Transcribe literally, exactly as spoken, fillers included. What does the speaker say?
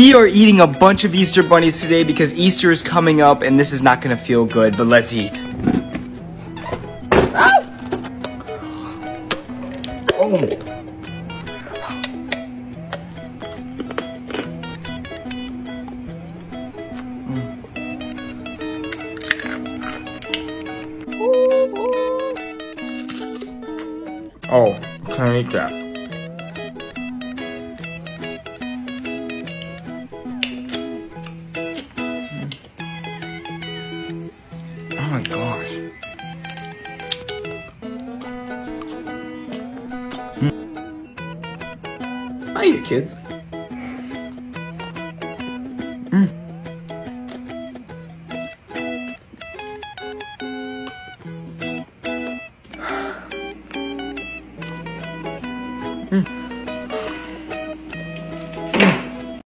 We are eating a bunch of Easter bunnies today because Easter is coming up and this is not gonna feel good, but let's eat. Ah! Oh. Oh, can I eat that? Oh my gosh. Mm. Hiya, kids. Mm.